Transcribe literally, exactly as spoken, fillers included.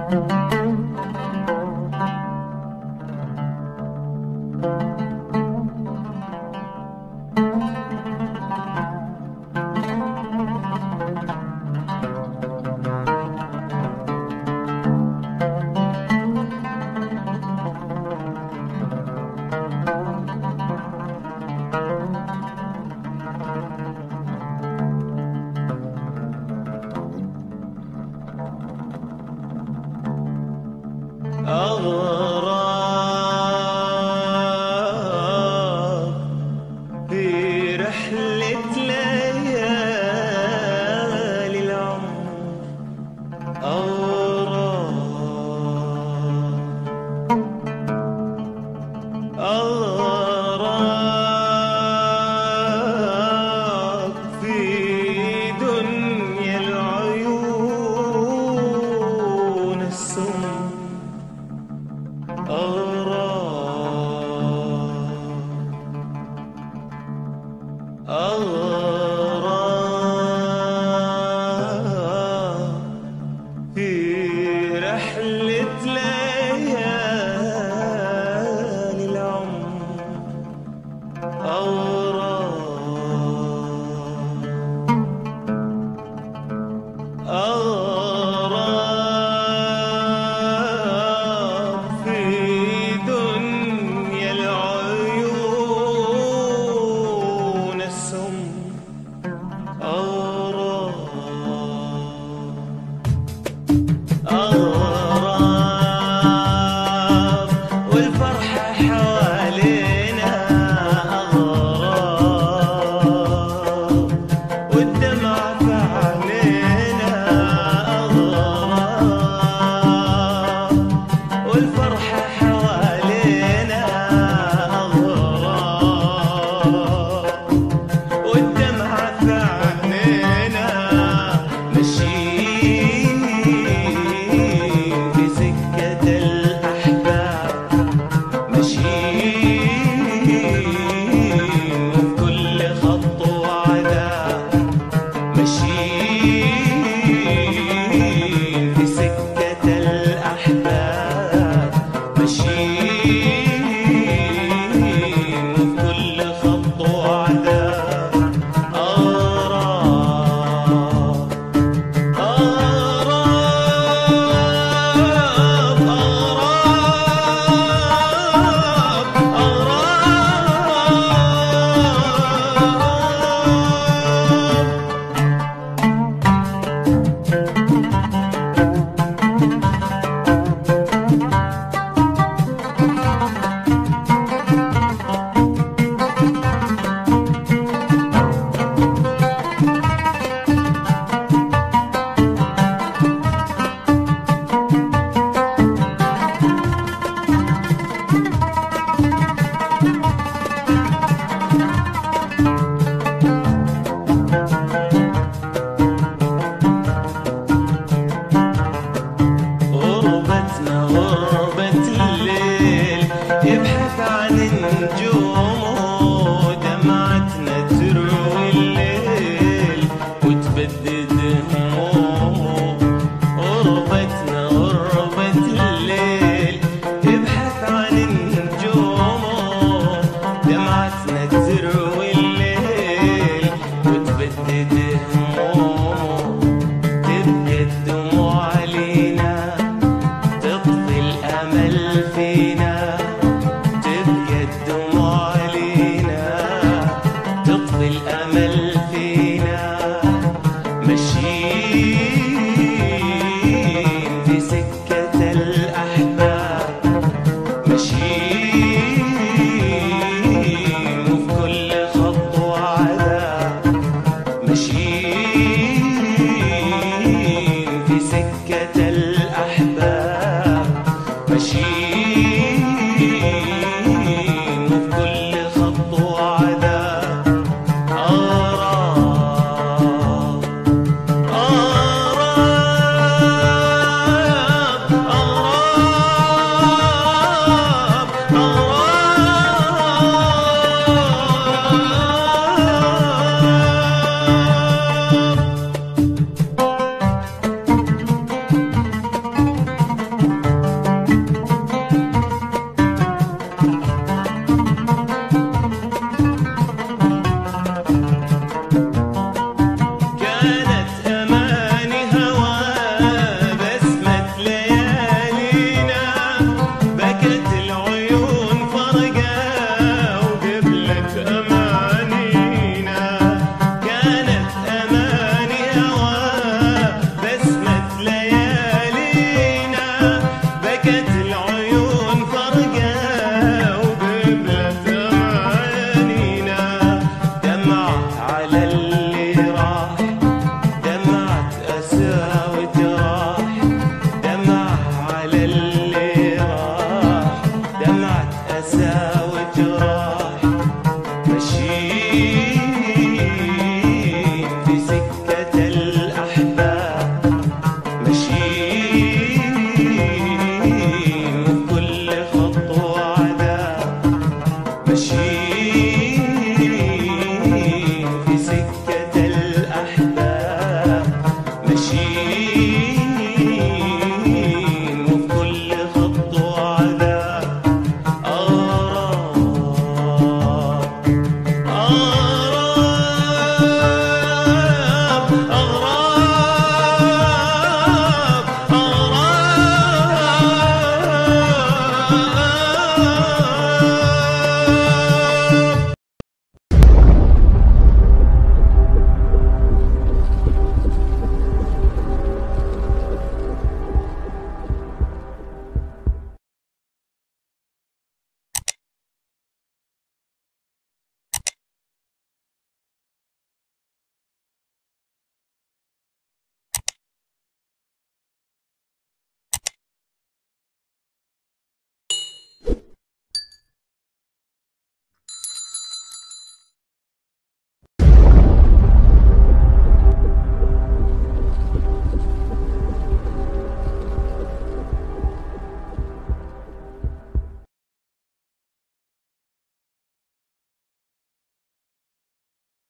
أغراب في رحلة ليالي العمر، أغراب أغراب في دنيا العيون السم، أغراب أغراب في رحلة ليالي العمر، أغراب أغراب في دنيا العيون السم، أغراب أغراب والفرحة حوالينا، أغراب والدمع في عينينا، أغراب والفرحة حوالينا، أغراب والدمع في عينينا، ماشيين في سكة الأحباب، ماشيين وفي كل خط وعذاب، ماشيين في سكة الأحباب، ماشيين وفي كل خط وعذاب، أغراب أغراب غربتنا غربة الليل، يبحث عن النجوم ودمعتنا تروي الليل وتبدد همومه، غربتنا غربة الليل، يبحث عن النجوم ودمعتنا تروي الليل وتبدد همومه، تبكي الدموع علينا، تطفي الأمل فينا، تبكي الدموع علينا، تطفي الأمل فينا، ماشيين في سكة الأحباب، ماشيين وفي كل خط وعذاب، ماشيين في سكة الأحباب، ماشيين وفي كل خط وعذاب، أغراب على